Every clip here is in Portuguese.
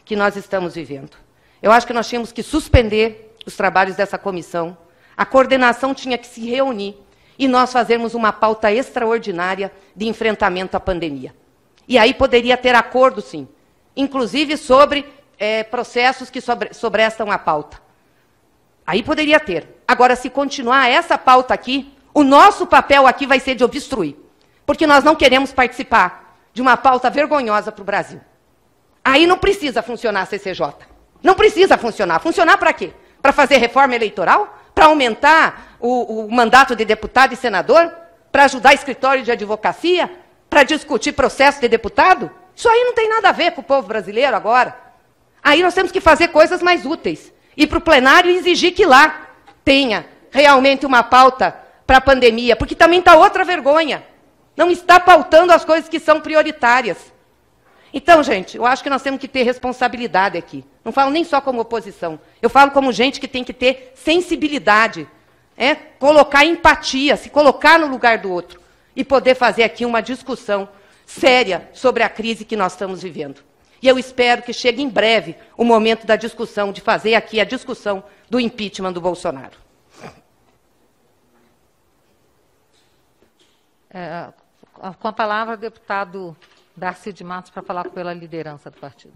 que nós estamos vivendo. Eu acho que nós tínhamos que suspender os trabalhos dessa comissão, a coordenação tinha que se reunir e nós fazermos uma pauta extraordinária de enfrentamento à pandemia. E aí poderia ter acordo, sim, inclusive sobre processos que sobrestam a pauta. Aí poderia ter. Agora, se continuar essa pauta aqui, o nosso papel aqui vai ser de obstruir, porque nós não queremos participar de uma pauta vergonhosa para o Brasil. Aí não precisa funcionar a CCJ. Não precisa funcionar. Funcionar para quê? Para fazer reforma eleitoral? Para aumentar o mandato de deputado e senador? Para ajudar escritório de advocacia? Para discutir processo de deputado? Isso aí não tem nada a ver com o povo brasileiro agora. Aí nós temos que fazer coisas mais úteis. Ir para o plenário e exigir que lá tenha realmente uma pauta para a pandemia, porque também está outra vergonha. Não está pautando as coisas que são prioritárias. Então, gente, eu acho que nós temos que ter responsabilidade aqui. Não falo nem só como oposição. Eu falo como gente que tem que ter sensibilidade, colocar empatia, se colocar no lugar do outro e poder fazer aqui uma discussão séria sobre a crise que nós estamos vivendo. E eu espero que chegue em breve o momento da discussão, de fazer aqui a discussão do impeachment do Bolsonaro. Com a palavra, o deputado Darcy de Matos, para falar pela liderança do partido.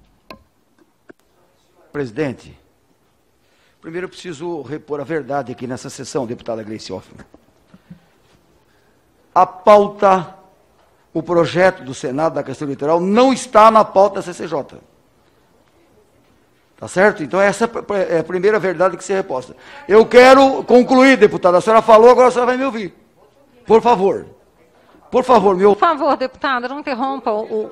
Presidente, primeiro eu preciso repor a verdade aqui nessa sessão, deputada Gleice Hoffmann. A pauta, o projeto do Senado da questão eleitoral não está na pauta da CCJ. Tá certo? Então essa é a primeira verdade que se reposta. Eu quero concluir, deputada. A senhora falou, agora a senhora vai me ouvir. Por favor. Por favor, Por favor, deputada, não interrompa o...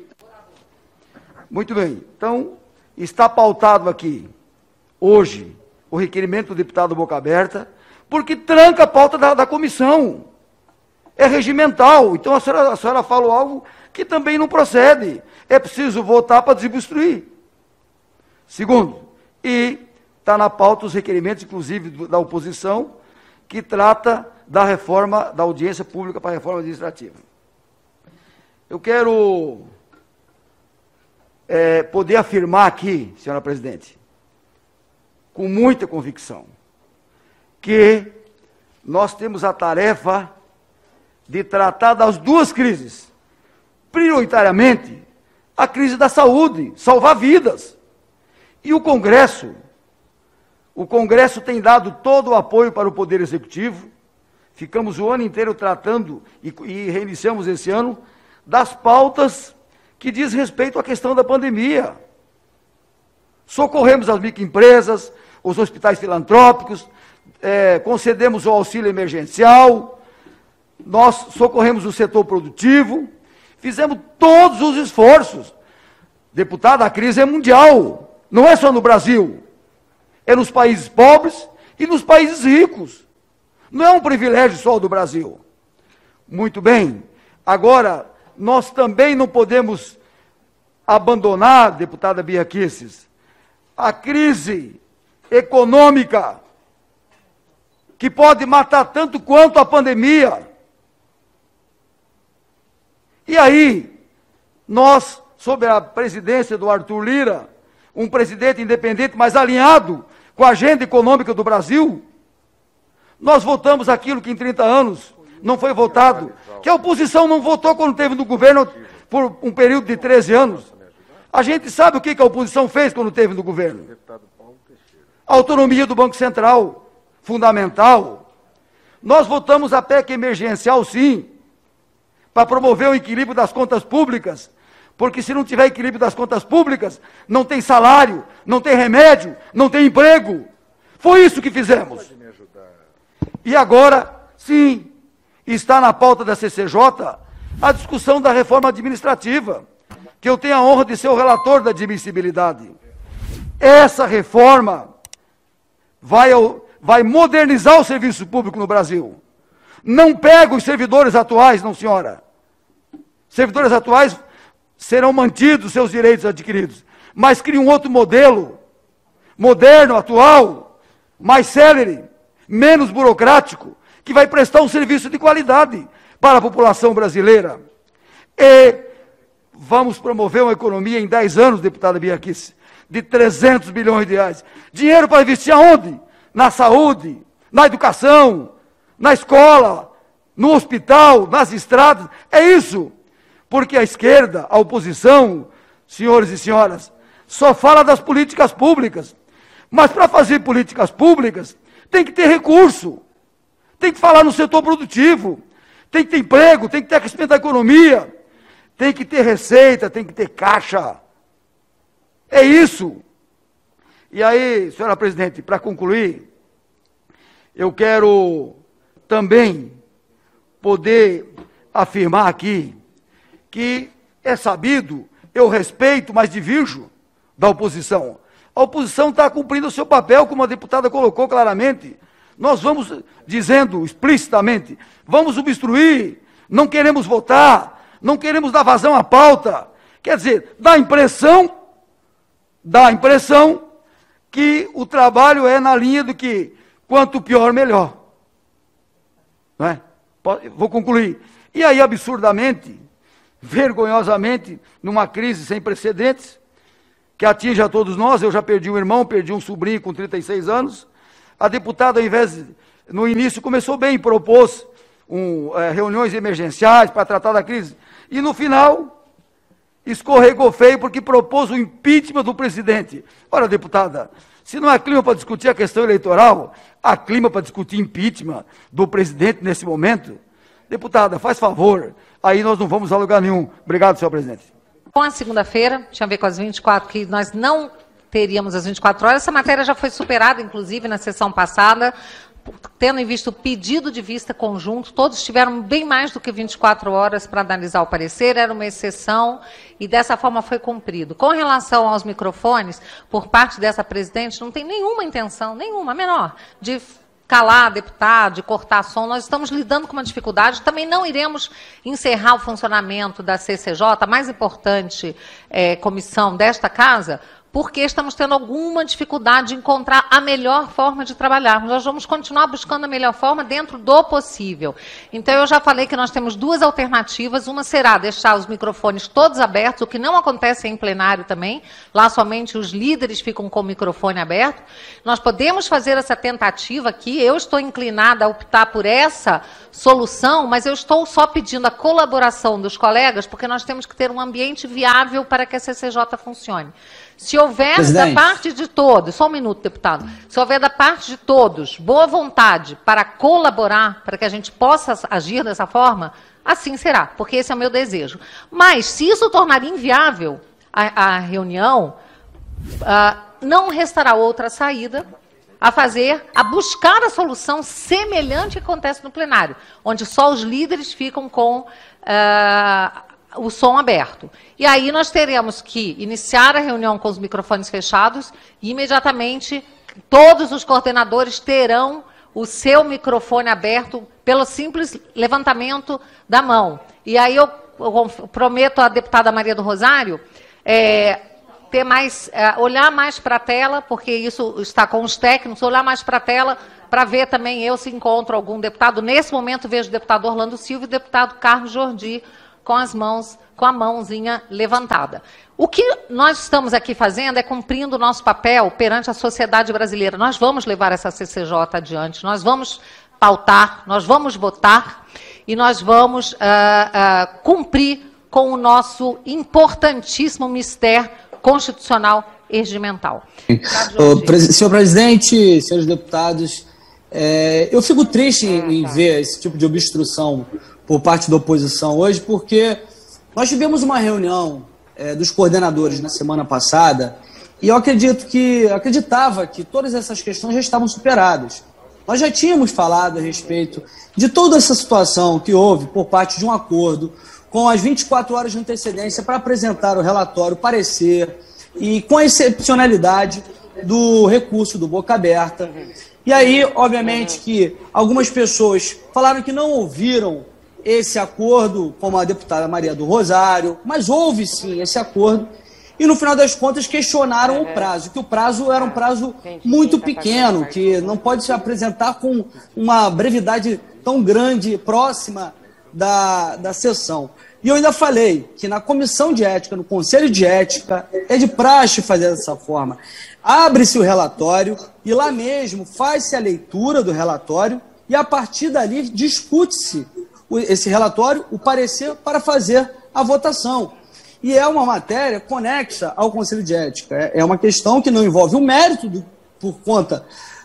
Muito bem. Então, está pautado aqui, hoje, o requerimento do deputado Boca Aberta, porque tranca a pauta da comissão. É regimental. Então, a senhora falou algo que também não procede. É preciso votar para desobstruir. Segundo, e está na pauta os requerimentos, inclusive, da oposição, que trata da reforma da audiência pública para a reforma administrativa. Eu quero poder afirmar aqui, senhora presidente, com muita convicção, que nós temos a tarefa de tratar das duas crises, prioritariamente a crise da saúde, salvar vidas. E o Congresso tem dado todo o apoio para o Poder Executivo. Ficamos o ano inteiro tratando, e reiniciamos esse ano, das pautas que diz respeito à questão da pandemia. Socorremos as microempresas, os hospitais filantrópicos, concedemos o auxílio emergencial, nós socorremos o setor produtivo, fizemos todos os esforços. Deputado, a crise é mundial, não é só no Brasil, é nos países pobres e nos países ricos. Não é um privilégio só do Brasil. Muito bem. Agora, nós também não podemos abandonar, deputada Bia Kicis, a crise econômica, que pode matar tanto quanto a pandemia. E aí, nós, sob a presidência do Arthur Lira, um presidente independente, mas alinhado com a agenda econômica do Brasil, nós votamos aquilo que em 30 anos não foi votado, que a oposição não votou quando teve no governo por um período de 13 anos. A gente sabe o que a oposição fez quando teve no governo. A autonomia do Banco Central, fundamental. Nós votamos a PEC emergencial, sim, para promover o equilíbrio das contas públicas, porque se não tiver equilíbrio das contas públicas, não tem salário, não tem remédio, não tem emprego. Foi isso que fizemos. E agora, sim, está na pauta da CCJ a discussão da reforma administrativa, que eu tenho a honra de ser o relator da admissibilidade. Essa reforma vai modernizar o serviço público no Brasil. Não pega os servidores atuais, não, senhora. Servidores atuais serão mantidos seus direitos adquiridos, mas cria um outro modelo, moderno, atual, mais célere, menos burocrático, que vai prestar um serviço de qualidade para a população brasileira. E vamos promover uma economia em 10 anos, deputada Biaquice, de 300 bilhões de reais. Dinheiro para investir aonde? Na saúde, na educação, na escola, no hospital, nas estradas. É isso. Porque a esquerda, a oposição, senhores e senhoras, só fala das políticas públicas. Mas para fazer políticas públicas, tem que ter recurso. Tem que falar no setor produtivo. Tem que ter emprego, tem que ter crescimento da economia. Tem que ter receita, tem que ter caixa. É isso. E aí, senhora presidente, para concluir, eu quero também poder afirmar aqui que é sabido, eu respeito, mas divirjo da oposição. A oposição está cumprindo o seu papel, como a deputada colocou claramente. Nós vamos dizendo explicitamente, vamos obstruir, não queremos votar, não queremos dar vazão à pauta. Quer dizer, dá a impressão que o trabalho é na linha do que quanto pior, melhor. Não é? Vou concluir. E aí, absurdamente, vergonhosamente, numa crise sem precedentes, que atinge a todos nós, eu já perdi um irmão, perdi um sobrinho com 36 anos, a deputada, ao invés de, no início, começou bem, propôs reuniões emergenciais para tratar da crise, e no final, escorregou feio porque propôs o impeachment do presidente. Ora, deputada, se não há clima para discutir a questão eleitoral, há clima para discutir impeachment do presidente nesse momento? Deputada, faz favor, aí nós não vamos a lugar nenhum. Obrigado, senhor presidente. Com a segunda-feira, tinha a ver com as 24, que nós não teríamos as 24 horas, essa matéria já foi superada, inclusive, na sessão passada, tendo em vista o pedido de vista conjunto, todos tiveram bem mais do que 24 horas para analisar o parecer, era uma exceção, e dessa forma foi cumprido. Com relação aos microfones, por parte dessa presidente, não tem nenhuma intenção, nenhuma, menor, de calar deputado, de cortar som. Nós estamos lidando com uma dificuldade, também não iremos encerrar o funcionamento da CCJ, a mais importante comissão desta casa, porque estamos tendo alguma dificuldade de encontrar a melhor forma de trabalhar. Nós vamos continuar buscando a melhor forma dentro do possível. Então, eu já falei que nós temos duas alternativas. Uma será deixar os microfones todos abertos, o que não acontece em plenário também. Lá somente os líderes ficam com o microfone aberto. Nós podemos fazer essa tentativa aqui. Eu estou inclinada a optar por essa solução, mas eu estou só pedindo a colaboração dos colegas, porque nós temos que ter um ambiente viável para que a CCJ funcione. Se houver da parte de todos, só um minuto, deputado, se houver da parte de todos boa vontade para colaborar, para que a gente possa agir dessa forma, assim será, porque esse é o meu desejo. Mas, se isso tornar inviável a reunião, não restará outra saída a buscar a solução semelhante que acontece no plenário, onde só os líderes ficam com o som aberto. E aí nós teremos que iniciar a reunião com os microfones fechados e imediatamente todos os coordenadores terão o seu microfone aberto pelo simples levantamento da mão. E aí eu prometo à deputada Maria do Rosário ter mais, olhar mais para a tela, porque isso está com os técnicos, olhar mais para a tela para ver também se encontro algum deputado. Nesse momento vejo o deputado Orlando Silva e o deputado Carlos Jordi com a mãozinha levantada. O que nós estamos aqui fazendo é cumprindo o nosso papel perante a sociedade brasileira. Nós vamos levar essa CCJ adiante, nós vamos pautar, nós vamos votar e nós vamos cumprir com o nosso importantíssimo mistério constitucional e regimental. Senhor presidente, senhores deputados, eu fico triste em ver esse tipo de obstrução por parte da oposição hoje, porque nós tivemos uma reunião dos coordenadores na semana passada e eu acreditava que todas essas questões já estavam superadas. Nós já tínhamos falado a respeito de toda essa situação que houve por parte de um acordo com as 24 horas de antecedência para apresentar o relatório, o parecer e com a excepcionalidade do recurso do Boca Aberta. E aí, obviamente, que algumas pessoas falaram que não ouviram esse acordo, como a deputada Maria do Rosário, mas houve sim esse acordo, e no final das contas questionaram o prazo, que o prazo era um prazo muito pequeno, que não pode se apresentar com uma brevidade tão grande, próxima da sessão. E eu ainda falei que na comissão de ética, no conselho de ética, é de praxe fazer dessa forma. Abre-se o relatório e lá mesmo faz-se a leitura do relatório e a partir dali discute-se esse relatório, o parecer, para fazer a votação. E é uma matéria conexa ao conselho de ética. É uma questão que não envolve o mérito por conta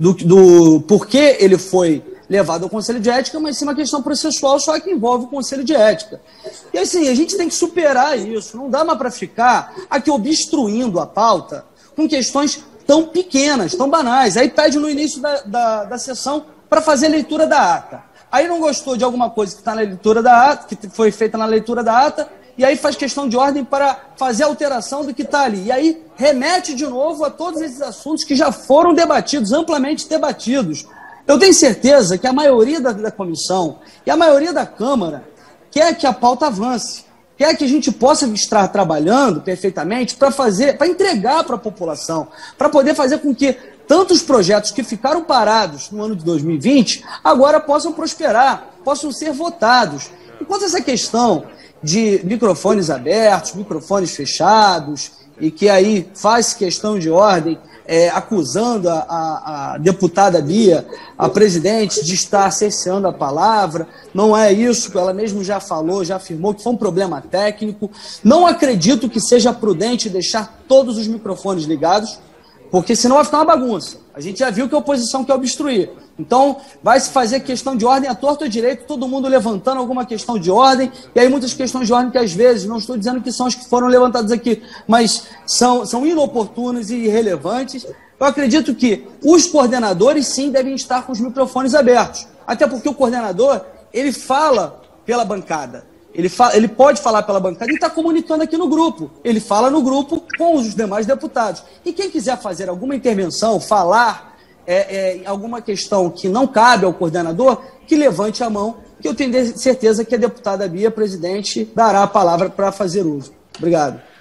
do porquê ele foi levado ao Conselho de Ética, mas sim uma questão processual só que envolve o Conselho de Ética. E assim, a gente tem que superar isso, não dá mais para ficar aqui obstruindo a pauta com questões tão pequenas, tão banais. Aí pede no início da sessão para fazer a leitura da ata. Aí não gostou de alguma coisa que está na leitura da ata, que foi feita na leitura da ata, e aí faz questão de ordem para fazer a alteração do que está ali. E aí remete de novo a todos esses assuntos que já foram debatidos, amplamente debatidos. Eu tenho certeza que a maioria da comissão e a maioria da Câmara quer que a pauta avance, quer que a gente possa estar trabalhando perfeitamente para entregar para a população, para poder fazer com que tantos projetos que ficaram parados no ano de 2020 agora possam prosperar, possam ser votados. Enquanto essa questão de microfones abertos, microfones fechados, e que aí faz questão de ordem, acusando a deputada Bia, a presidente, de estar cerceando a palavra. Não é isso, ela mesmo já falou, já afirmou que foi um problema técnico. Não acredito que seja prudente deixar todos os microfones ligados, porque senão vai ficar uma bagunça. A gente já viu que a oposição quer obstruir. Então, vai se fazer questão de ordem à torta ou à direita, todo mundo levantando alguma questão de ordem, e aí muitas questões de ordem que às vezes, não estou dizendo que são as que foram levantadas aqui, mas são inoportunas e irrelevantes. Eu acredito que os coordenadores, sim, devem estar com os microfones abertos. Até porque o coordenador, ele fala pela bancada. Ele pode falar pela bancada e está comunicando aqui no grupo. Ele fala no grupo com os demais deputados. E quem quiser fazer alguma intervenção, falar alguma questão que não cabe ao coordenador, que levante a mão, que eu tenho certeza que a deputada Bia, presidente, dará a palavra para fazer uso. Obrigado.